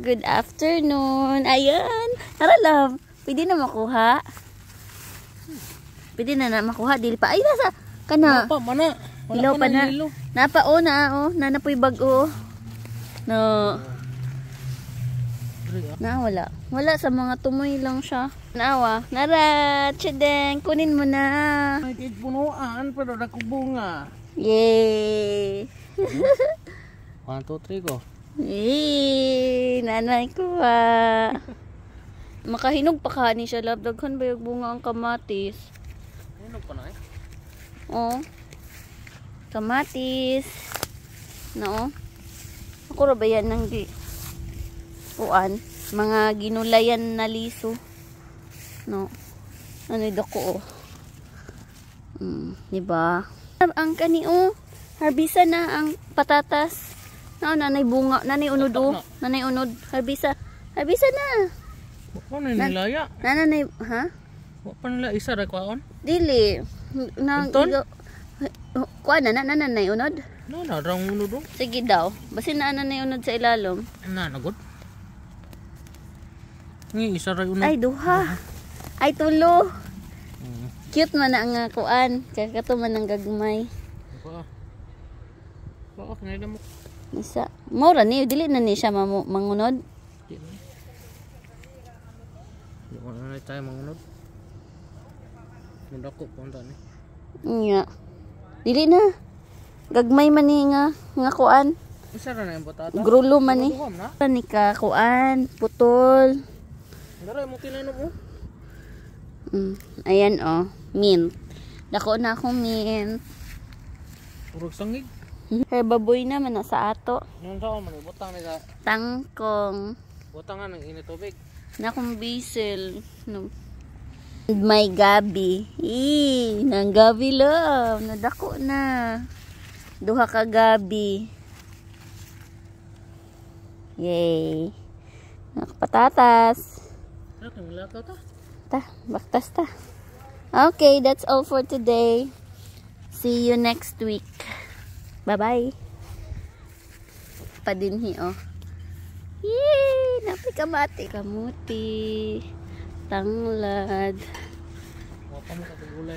Good afternoon. Ayan. Tara, love. Pwede na makuha. Pwede na makuha. Dili pa. Ay, nasa. Kana. Napa, mana. Hilaw pa na. Napa, o na. Nanapoy bag, o. No. Na, wala. Wala, sa mga tumoy lang siya. Nawa. Nara, Chideng. Kunin mo na. May punuan, pero nakubunga. Yay. 1, 2, 3 ko. Yay. Nanay ko ha. Makahinog pa ka ni siya, love. Daghan ba yung bunga ang kamatis? Hinog pa na eh. Oh. Kamatis. No. Ako ra ba yan ng uan? Mga ginulayan na liso. No. Ano dako oh. Diba? Ang kani oh. Harbisa na ang patatas. No, nanay bunga, nanay unod oh. Nanay unod. Harbisa. Harbisa na. Ano nilaya? Nanay, ha? Wa pa nila isa ra kwaon? Dili. Nang kuan na nanay unod. No, na rang unod do. Sige daw. Basin na nanay unod sa ilalom. Na nagod. Ni isa ra unod. Ay duha. Ay tulo. Cute man na ang kuan. Kakato man ang gagmay. Bakit ngayon mo? Isa. Mura ni dili na ni siya mangunod. Di na tayo mangunod. Mundako punta ni. Nya. Dili na. Gagmay man ni nga kuan. Isa ra na yung patata. Grulo man ni. Ni ka kuan, putol. Dara mo tinano mo. Ayan oh, mint. Dako na akong mint. Purog sangig. Herbaboy na man sa ato. Yan sa man butang ni ka. Tangkong. Butang nga ng init tubig. Na kong basil. No. May gabi. Nang gabi love. Nadako na. Duha ka gabi. Yay. Nakapatatas. Lakaw ta. Baktas ta. Okay, that's all for today. See you next week. Bye-bye. Padinhi, oh. Yay! Napi kamati. Kamuti. Tanglad. Wapa mo ka